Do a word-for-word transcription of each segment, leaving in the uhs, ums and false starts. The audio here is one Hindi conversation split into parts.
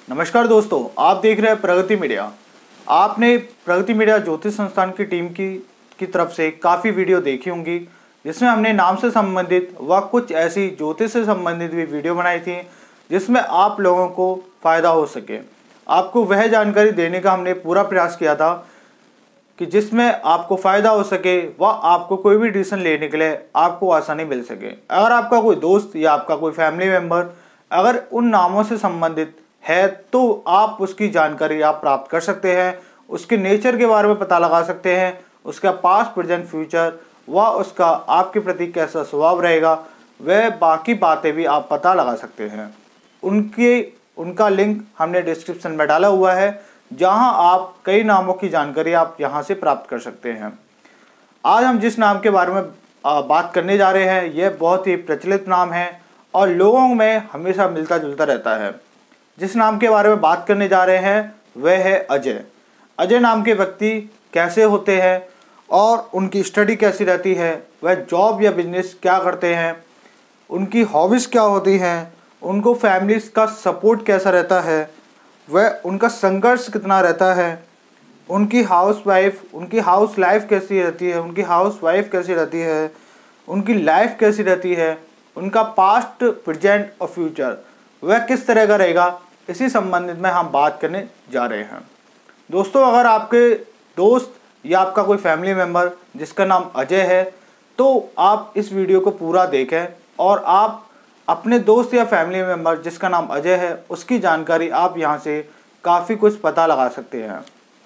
नमस्कार दोस्तों, आप देख रहे हैं प्रगति मीडिया। आपने प्रगति मीडिया ज्योतिष संस्थान की टीम की की तरफ से काफ़ी वीडियो देखी होंगी, जिसमें हमने नाम से संबंधित व कुछ ऐसी ज्योतिष से संबंधित भी वीडियो बनाई थी जिसमें आप लोगों को फ़ायदा हो सके। आपको वह जानकारी देने का हमने पूरा प्रयास किया था कि जिसमें आपको फ़ायदा हो सके व आपको कोई भी डिसीजन लेने के लिए आपको आसानी मिल सके। अगर आपका कोई दोस्त या आपका कोई फैमिली मेम्बर अगर उन नामों से संबंधित है तो आप उसकी जानकारी आप प्राप्त कर सकते हैं, उसके नेचर के बारे में पता लगा सकते हैं, उसका पास्ट प्रेजेंट फ्यूचर व उसका आपके प्रति कैसा स्वभाव रहेगा, वह बाकी बातें भी आप पता लगा सकते हैं। उनके उनका लिंक हमने डिस्क्रिप्शन में डाला हुआ है, जहां आप कई नामों की जानकारी आप यहां से प्राप्त कर सकते हैं। आज हम जिस नाम के बारे में बात करने जा रहे हैं, यह बहुत ही प्रचलित नाम है और लोगों में हमेशा मिलता जुलता रहता है। जिस नाम के बारे में बात करने जा रहे हैं वह है अजय। अजय नाम के व्यक्ति कैसे होते हैं और उनकी स्टडी कैसी रहती है, वह जॉब या बिजनेस क्या करते हैं, उनकी हॉबीज़ क्या होती हैं, उनको फैमिली का सपोर्ट कैसा रहता है, वह उनका संघर्ष कितना रहता है, उनकी हाउस वाइफ उनकी हाउस लाइफ कैसी रहती है उनकी हाउस वाइफ कैसी रहती है उनकी लाइफ कैसी रहती है, उनका पास्ट प्रेजेंट और फ्यूचर वह किस तरह का रहेगा, इसी संबंधित में हम बात करने जा रहे हैं। दोस्तों, अगर आपके दोस्त या आपका कोई फैमिली मेम्बर जिसका नाम अजय है तो आप इस वीडियो को पूरा देखें और आप अपने दोस्त या फैमिली मेम्बर जिसका नाम अजय है उसकी जानकारी आप यहां से काफ़ी कुछ पता लगा सकते हैं।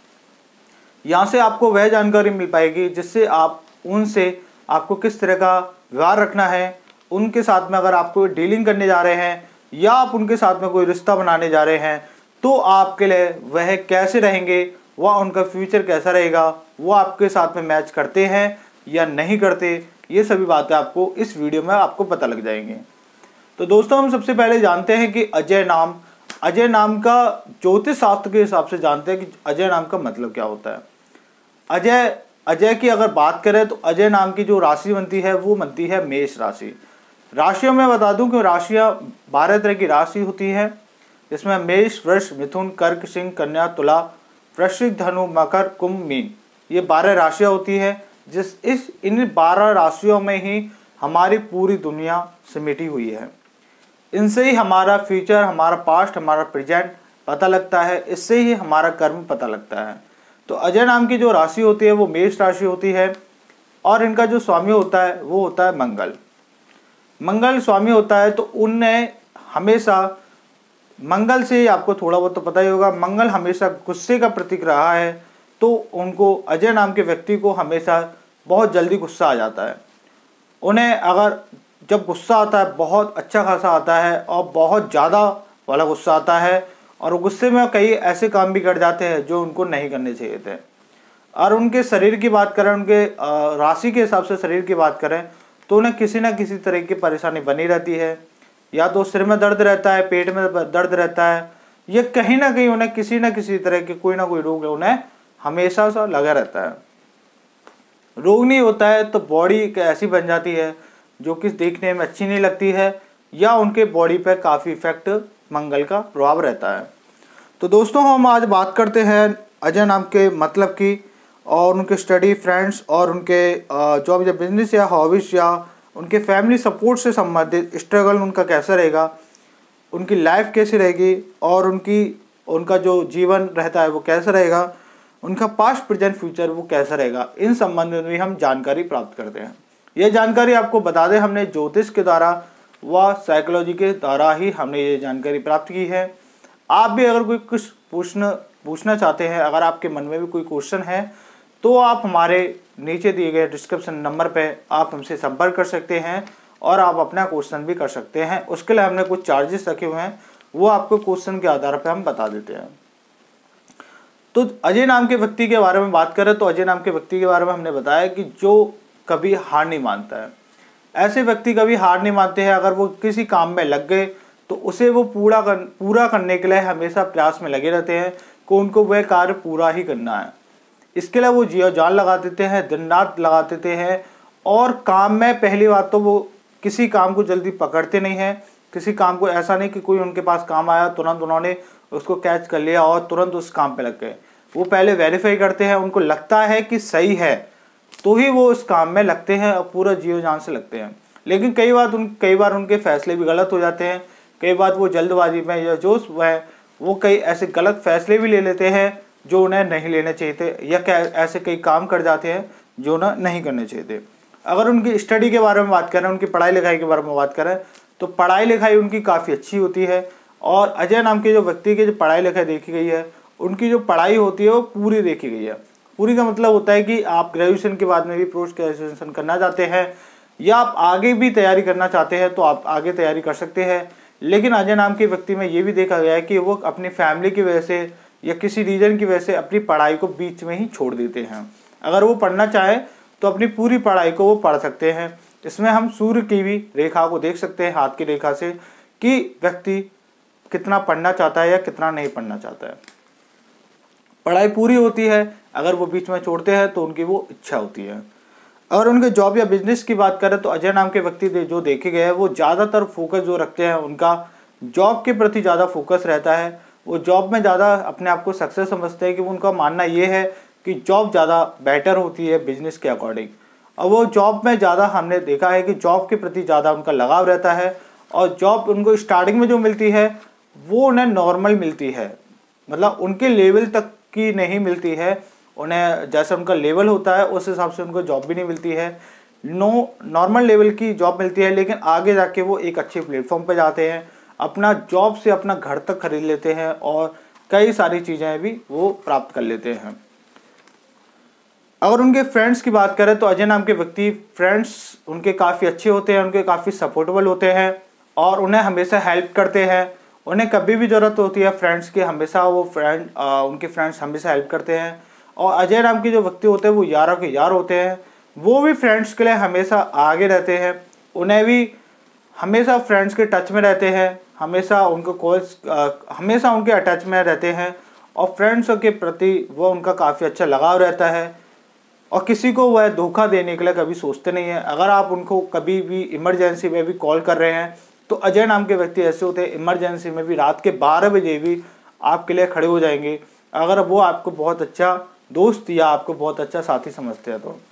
यहां से आपको वह जानकारी मिल पाएगी जिससे आप उनसे आपको किस तरह का व्यवहार रखना है, उनके साथ में अगर आप कोई डीलिंग करने जा रहे हैं या आप उनके साथ में कोई रिश्ता बनाने जा रहे हैं तो आपके लिए वह कैसे रहेंगे, वह उनका फ्यूचर कैसा रहेगा, वो आपके साथ में मैच करते हैं या नहीं करते, ये सभी बातें आपको इस वीडियो में आपको पता लग जाएंगी। तो दोस्तों, हम सबसे पहले जानते हैं कि अजय नाम अजय नाम का ज्योतिष शास्त्र के हिसाब से जानते हैं कि अजय नाम का मतलब क्या होता है। अजय अजय की अगर बात करें तो अजय नाम की जो राशि बनती है वो बनती है मेष राशि। राशियों में बता दूं कि राशियां बारह तरह की राशि होती है, जिसमें मेष, वृष, मिथुन, कर्क, सिंह, कन्या, तुला, वृश्चिक, धनु, मकर, कुंभ, मीन, ये बारह राशियां होती है। जिस इस इन बारह राशियों में ही हमारी पूरी दुनिया सिमटी हुई है। इनसे ही हमारा फ्यूचर, हमारा पास्ट, हमारा प्रेजेंट पता लगता है, इससे ही हमारा कर्म पता लगता है। तो अजय नाम की जो राशि होती है वो मेष राशि होती है और इनका जो स्वामी होता है वो होता है मंगल। मंगल स्वामी होता है तो उनने हमेशा मंगल से, आपको थोड़ा बहुत तो पता ही होगा, मंगल हमेशा गुस्से का प्रतीक रहा है, तो उनको अजय नाम के व्यक्ति को हमेशा बहुत जल्दी गुस्सा आ जाता है। उन्हें अगर जब गुस्सा आता है बहुत अच्छा खासा आता है और बहुत ज़्यादा वाला गुस्सा आता है और गुस्से में कई ऐसे काम भी कर जाते हैं जो उनको नहीं करने चाहिए थे। और उनके शरीर की बात करें, उनके राशि के हिसाब से शरीर की बात करें तो उन्हें किसी न किसी तरह की परेशानी बनी रहती है। या तो सिर में दर्द रहता है, पेट में दर्द रहता है, या कहीं ना कहीं उन्हें किसी न किसी तरह के कोई ना कोई रोग उन्हें हमेशा सा लगा रहता है। रोग नहीं होता है तो बॉडी ऐसी बन जाती है जो कि देखने में अच्छी नहीं लगती है, या उनके बॉडी पर काफ़ी इफेक्ट मंगल का प्रभाव रहता है। तो दोस्तों, हम आज बात करते हैं अजय नाम के मतलब की और उनके स्टडी, फ्रेंड्स और उनके जॉब या बिजनेस या हॉबीज या उनके फैमिली सपोर्ट से संबंधित स्ट्रगल उनका कैसा रहेगा, उनकी लाइफ कैसी रहेगी और उनकी उनका जो जीवन रहता है वो कैसा रहेगा, उनका पास्ट प्रेजेंट फ्यूचर वो कैसा रहेगा, इन संबंध में भी हम जानकारी प्राप्त करते हैं। ये जानकारी आपको बता दें, हमने ज्योतिष के द्वारा व साइकोलॉजी के द्वारा ही हमने ये जानकारी प्राप्त की है। आप भी अगर कोई कुछ पूछना पूछना चाहते हैं, अगर आपके मन में भी कोई क्वेश्चन है तो आप हमारे नीचे दिए गए डिस्क्रिप्शन नंबर पे आप हमसे संपर्क कर सकते हैं और आप अपना क्वेश्चन भी कर सकते हैं। उसके लिए हमने कुछ चार्जेस रखे हुए हैं, वो आपको क्वेश्चन के आधार पर हम बता देते हैं। तो अजय नाम के व्यक्ति के बारे में बात करें तो अजय नाम के व्यक्ति के बारे में हमने बताया कि जो कभी हार नहीं मानता है। ऐसे व्यक्ति कभी हार नहीं मानते हैं। अगर वो किसी काम में लग गए तो उसे वो पूरा कर पूरा करने के लिए हमेशा प्रयास में लगे रहते हैं कि उनको वह कार्य पूरा ही करना है। इसके लिए वो जियो जान लगा देते हैं, दिन रात लगा देते हैं और काम में पहली बात तो वो किसी काम को जल्दी पकड़ते नहीं हैं, किसी काम को, ऐसा नहीं कि कोई उनके पास काम आया तुरंत उन्होंने उसको कैच कर लिया और तुरंत उस काम पे लग गए। वो पहले वेरीफाई करते हैं, उनको लगता है कि सही है तो ही वो उस काम में लगते हैं और पूरा जीव जान से लगते हैं। लेकिन कई बार उन कई बार उनके फैसले भी गलत हो जाते हैं। कई बार वो जल्दबाजी में या जोश में वो कई ऐसे गलत फैसले भी ले लेते हैं जो उन्हें नहीं लेने चाहिए थे, या ऐसे कई काम कर जाते हैं जो उन्हें नहीं करने चाहिए थे। अगर उनकी स्टडी के बारे में बात करें, उनकी पढ़ाई लिखाई के बारे में बात करें, तो पढ़ाई लिखाई उनकी काफ़ी अच्छी होती है। और अजय नाम के जो व्यक्ति की जो पढ़ाई लिखाई देखी गई है, उनकी जो पढ़ाई होती है वो पूरी देखी गई है। पूरी का मतलब होता है कि आप ग्रेजुएशन के बाद में भी पोस्ट ग्रेजुएशन करना चाहते हैं या आप आगे भी तैयारी करना चाहते हैं तो आप आगे तैयारी कर सकते हैं। लेकिन अजय नाम के व्यक्ति में ये भी देखा गया है कि वो अपनी फैमिली की वजह से या किसी रीजन की वजह से अपनी पढ़ाई को बीच में ही छोड़ देते हैं। अगर वो पढ़ना चाहे तो अपनी पूरी पढ़ाई को वो पढ़ सकते हैं। इसमें हम सूर्य की भी रेखा को देख सकते हैं, हाथ की रेखा से, कि व्यक्ति कितना पढ़ना चाहता है या कितना नहीं पढ़ना चाहता है। पढ़ाई पूरी होती है, अगर वो बीच में छोड़ते हैं तो उनकी वो इच्छा होती है। अगर उनके जॉब या बिजनेस की बात करें तो अजय नाम के व्यक्ति जो देखे गए हैं वो ज़्यादातर फोकस जो रखते हैं, उनका जॉब के प्रति ज़्यादा फोकस रहता है। वो जॉब में ज़्यादा अपने आप को सक्सेस समझते हैं कि उनका मानना ये है कि जॉब ज़्यादा बेटर होती है बिजनेस के अकॉर्डिंग। और वो जॉब में ज़्यादा हमने देखा है कि जॉब के प्रति ज़्यादा उनका लगाव रहता है। और जॉब उनको स्टार्टिंग में जो मिलती है वो उन्हें नॉर्मल मिलती है, मतलब उनके लेवल तक की नहीं मिलती है। उन्हें जैसे उनका लेवल होता है उस हिसाब से उनको जॉब भी नहीं मिलती है। नो नॉर्मल लेवल की जॉब मिलती है, लेकिन आगे जाके वो एक अच्छे प्लेटफॉर्म पे जाते हैं, अपना जॉब से अपना घर तक खरीद लेते हैं और कई सारी चीज़ें भी वो प्राप्त कर लेते हैं। अगर उनके फ्रेंड्स की बात करें तो अजय नाम के व्यक्ति फ्रेंड्स उनके काफ़ी अच्छे होते हैं, उनके काफ़ी सपोर्टेबल होते हैं और उन्हें हमेशा हेल्प करते हैं। उन्हें कभी भी ज़रूरत होती है फ्रेंड्स की, हमेशा वो फ्रेंड उनके फ्रेंड्स हमेशा हेल्प करते हैं। और अजय नाम के जो व्यक्ति होते हैं वो यारों के यार होते हैं, वो भी फ्रेंड्स के लिए हमेशा आगे रहते हैं। उन्हें भी हमेशा फ्रेंड्स के टच में रहते हैं, हमेशा उनको कॉल्स हमेशा उनके अटैच में रहते हैं और फ्रेंड्स के प्रति वो उनका काफ़ी अच्छा लगाव रहता है और किसी को वह धोखा देने के लिए कभी सोचते नहीं है। अगर आप उनको कभी भी इमरजेंसी में भी कॉल कर रहे हैं तो अजय नाम के व्यक्ति ऐसे होते हैं, इमरजेंसी में भी रात के बारह बजे भी आपके लिए खड़े हो जाएंगे, अगर वो आपको बहुत अच्छा दोस्त या आपको बहुत अच्छा साथी समझते हैं तो।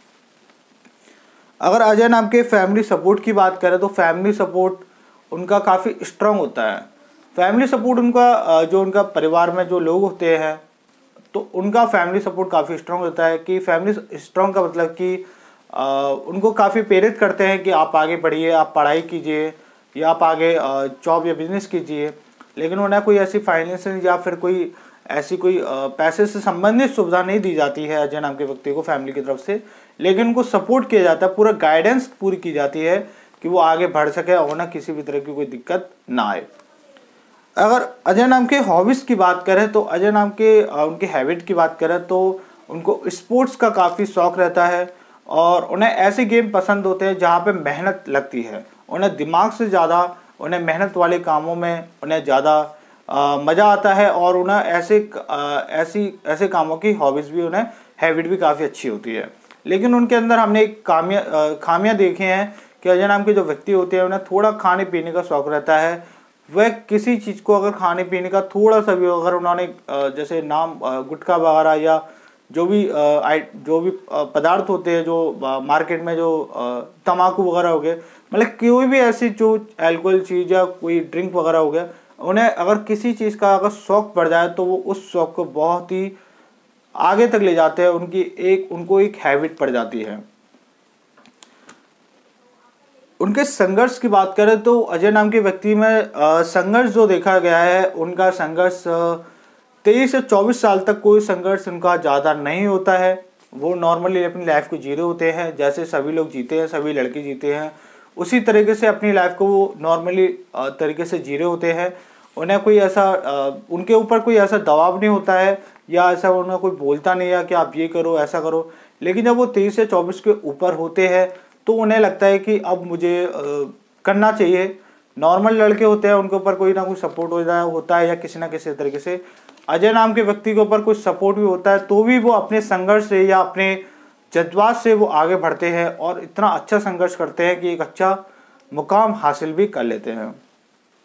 अगर अजय नाम के फैमिली सपोर्ट की बात करें तो फैमिली सपोर्ट उनका काफ़ी स्ट्रांग होता है। फैमिली सपोर्ट उनका जो उनका परिवार में जो लोग होते हैं तो उनका फैमिली सपोर्ट काफ़ी स्ट्रांग होता है। कि फैमिली स्ट्रांग का मतलब कि उनको काफ़ी प्रेरित करते हैं कि आप आगे बढ़िए, आप पढ़ाई कीजिए या आप आगे जॉब या बिजनेस कीजिए। लेकिन उन्हें कोई ऐसी फाइनेंशियल या फिर कोई ऐसी कोई पैसे से संबंधित सुविधा नहीं दी जाती है अजय नाम के व्यक्ति को फैमिली की तरफ से, लेकिन उनको सपोर्ट किया जाता है, पूरा गाइडेंस पूरी की जाती है कि वो आगे बढ़ सके और ना किसी भी तरह की कोई दिक्कत ना आए। अगर अजय नाम के हॉबीज़ की बात करें तो अजय नाम के उनके हैबिट की बात करें तो उनको स्पोर्ट्स का काफ़ी शौक़ रहता है और उन्हें ऐसे गेम पसंद होते हैं जहाँ पे मेहनत लगती है। उन्हें दिमाग से ज़्यादा उन्हें मेहनत वाले कामों में उन्हें ज़्यादा मज़ा आता है और उन्हें ऐसे आ, ऐसी ऐसे कामों की हॉबीज़ भी उन्हें हैबिट भी काफ़ी अच्छी होती है। लेकिन उनके अंदर हमने एक कामिया खामियाँ देखे हैं कि अजय नाम के जो व्यक्ति होते हैं उन्हें थोड़ा खाने पीने का शौक़ रहता है। वह किसी चीज़ को अगर खाने पीने का थोड़ा सा भी अगर उन्होंने जैसे नाम गुटखा वगैरह या जो भी जो भी पदार्थ होते हैं जो मार्केट में जो तम्बाकू वगैरह हो गए, मतलब कोई भी ऐसी जो अल्कोहल चीज़ या कोई ड्रिंक वगैरह हो गया, उन्हें अगर किसी चीज़ का अगर शौक़ बढ़ जाए तो वो उस शौक़ को बहुत ही आगे तक ले जाते हैं। उनकी एक उनको एक हैबिट पड़ जाती है। उनके संघर्ष की बात करें तो अजय नाम के व्यक्ति में संघर्ष जो देखा गया है, उनका संघर्ष तेईस से चौबीस साल तक कोई संघर्ष उनका ज़्यादा नहीं होता है। वो नॉर्मली अपनी लाइफ को जी रहे होते हैं, जैसे सभी लोग जीते हैं, सभी लड़के जीते हैं, उसी तरीके से अपनी लाइफ को वो नॉर्मली तरीके से जी रहे होते हैं। उन्हें कोई ऐसा उनके ऊपर कोई ऐसा दबाव नहीं होता है या ऐसा उन्हें कोई बोलता नहीं है कि आप ये करो ऐसा करो। लेकिन जब वो तेईस से चौबीस के ऊपर होते हैं तो उन्हें लगता है कि अब मुझे आ, करना चाहिए। नॉर्मल लड़के होते हैं, उनके ऊपर कोई ना कोई सपोर्ट हो जाए होता है या किसी ना किसी तरीके से अजय नाम के व्यक्ति के ऊपर कुछ सपोर्ट भी होता है, तो भी वो अपने संघर्ष से या अपने जज्बात से वो आगे बढ़ते हैं और इतना अच्छा संघर्ष करते हैं कि एक अच्छा मुकाम हासिल भी कर लेते हैं।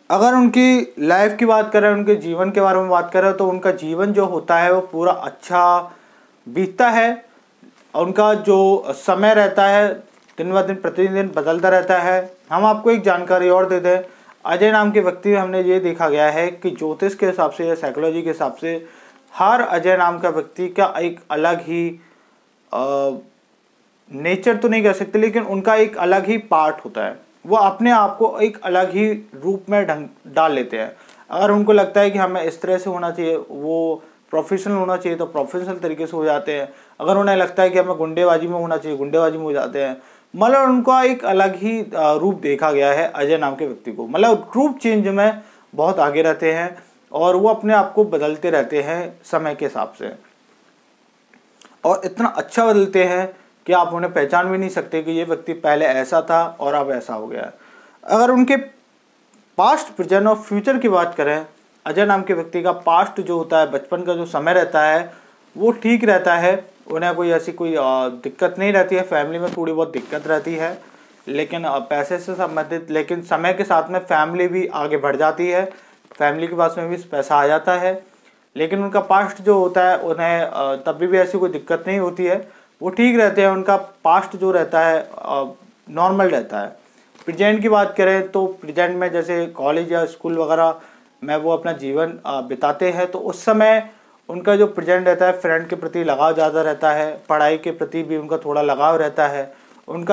अगर उनकी लाइफ की बात करें, उनके जीवन के बारे में बात करें, तो उनका जीवन जो होता है वो पूरा अच्छा बीतता है। उनका जो समय रहता है दिन ब दिन प्रतिदिन बदलता रहता है। हम आपको एक जानकारी और दे दें, अजय नाम के व्यक्ति में हमने ये देखा गया है कि ज्योतिष के हिसाब से या साइकोलॉजी के हिसाब से हर अजय नाम का व्यक्ति का एक अलग ही आ, नेचर तो नहीं कह सकते, लेकिन उनका एक अलग ही पार्ट होता है। वो अपने आप को एक अलग ही रूप में ढंग डाल लेते हैं। अगर उनको लगता है कि हमें इस तरह से होना चाहिए, वो प्रोफेशनल होना चाहिए तो प्रोफेशनल तरीके से हो जाते हैं। अगर उन्हें लगता है कि हमें गुंडेबाजी में होना चाहिए, गुंडेबाजी में हो जाते हैं। मतलब उनका एक अलग ही रूप देखा गया है अजय नाम के व्यक्ति को। मतलब रूप चेंज में बहुत आगे रहते हैं और वो अपने आप को बदलते रहते हैं समय के हिसाब से, और इतना अच्छा बदलते हैं कि आप उन्हें पहचान भी नहीं सकते कि ये व्यक्ति पहले ऐसा था और अब ऐसा हो गया। अगर उनके पास्ट, प्रेजेंट और फ्यूचर की बात करें, अजय नाम के व्यक्ति का पास्ट जो होता है, बचपन का जो समय रहता है वो ठीक रहता है। उन्हें कोई ऐसी कोई दिक्कत नहीं रहती है। फैमिली में थोड़ी बहुत दिक्कत रहती है, लेकिन पैसे से संबंधित, लेकिन समय के साथ में फैमिली भी आगे बढ़ जाती है, फैमिली के पास में भी पैसा आ जाता है। लेकिन उनका पास्ट जो होता है उन्हें तभी भी ऐसी कोई दिक्कत नहीं होती है, वो ठीक रहते हैं। उनका पास्ट जो रहता है नॉर्मल रहता है। प्रेजेंट की बात करें तो प्रेजेंट में जैसे कॉलेज या स्कूल वगैरह में वो अपना जीवन बिताते हैं, तो उस समय उनका जो प्रेजेंट रहता है फ्रेंड के प्रति लगाव ज़्यादा रहता है, पढ़ाई के प्रति भी उनका थोड़ा लगाव रहता है। उनका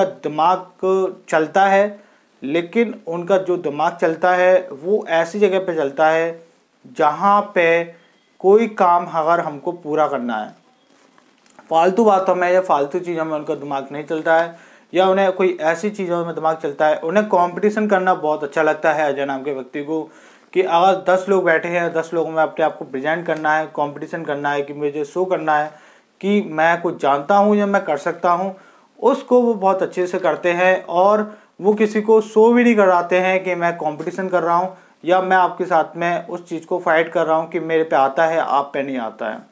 दिमाग चलता है, लेकिन उनका जो दिमाग चलता है वो ऐसी जगह पे चलता है जहाँ पे कोई काम अगर हमको पूरा करना है, फालतू बातों में या फालतू चीज़ों में उनका दिमाग नहीं चलता है, या उन्हें कोई ऐसी चीज़ों में दिमाग चलता है। उन्हें कंपटीशन करना बहुत अच्छा लगता है अजय नाम के व्यक्ति को, कि अगर दस लोग बैठे हैं, दस लोगों में अपने आप को प्रेजेंट करना है, कंपटीशन करना है कि मुझे शो करना है कि मैं कुछ जानता हूँ या मैं कर सकता हूँ, उसको वो बहुत अच्छे से करते हैं। और वो किसी को शो भी नहीं कराते हैं कि मैं कंपटीशन कर रहा हूँ या मैं आपके साथ में उस चीज़ को फाइट कर रहा हूँ कि मेरे पे आता है, आप पे नहीं आता है।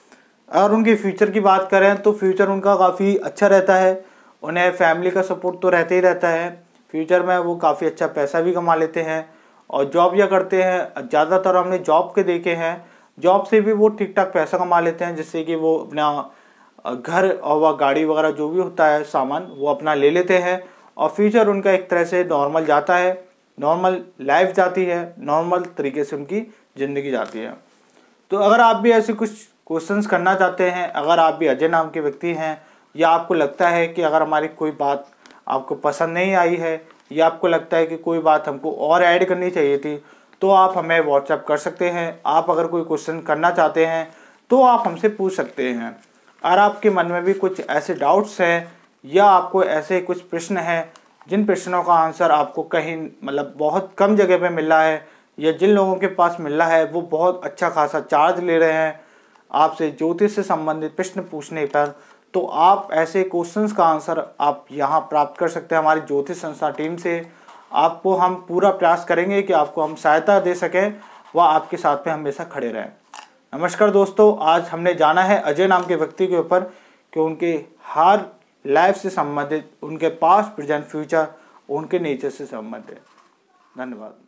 अगर उनके फ्यूचर की बात करें तो फ्यूचर उनका काफ़ी अच्छा रहता है। उन्हें फैमिली का सपोर्ट तो रहता ही रहता है। फ्यूचर में वो काफ़ी अच्छा पैसा भी कमा लेते हैं और जॉब या करते हैं। ज़्यादातर हमने जॉब के देखे हैं, जॉब से भी वो ठीक ठाक पैसा कमा लेते हैं, जिससे कि वो अपना घर और वह गाड़ी वगैरह जो भी होता है सामान वो अपना ले लेते हैं। और फ्यूचर उनका एक तरह से नॉर्मल जाता है, नॉर्मल लाइफ जाती है, नॉर्मल तरीके से उनकी ज़िंदगी जाती है। तो अगर आप भी ऐसे कुछ क्वेश्चंस करना चाहते हैं, अगर आप भी अजय नाम के व्यक्ति हैं, या आपको लगता है कि अगर हमारी कोई बात आपको पसंद नहीं आई है, या आपको लगता है कि कोई बात हमको और ऐड करनी चाहिए थी, तो आप हमें व्हाट्सएप कर सकते हैं। आप अगर कोई क्वेश्चन करना चाहते हैं तो आप हमसे पूछ सकते हैं। अगर आपके मन में भी कुछ ऐसे डाउट्स हैं या आपको ऐसे कुछ प्रश्न हैं जिन प्रश्नों का आंसर आपको कहीं मतलब बहुत कम जगह पे मिल रहा है, या जिन लोगों के पास मिल रहा है वो बहुत अच्छा खासा चार्ज ले रहे हैं आपसे ज्योतिष से संबंधित प्रश्न पूछने पर, तो आप ऐसे क्वेश्चंस का आंसर आप यहाँ प्राप्त कर सकते हैं हमारी ज्योतिष संस्था टीम से। आपको हम पूरा प्रयास करेंगे कि आपको हम सहायता दे सकें व आपके साथ में हमेशा खड़े रहें। नमस्कार दोस्तों, आज हमने जाना है अजय नाम के व्यक्ति के ऊपर कि उनके हर लाइफ से संबंधित, उनके पास्ट, प्रेजेंट, फ्यूचर, उनके नेचर से संबंधित। धन्यवाद।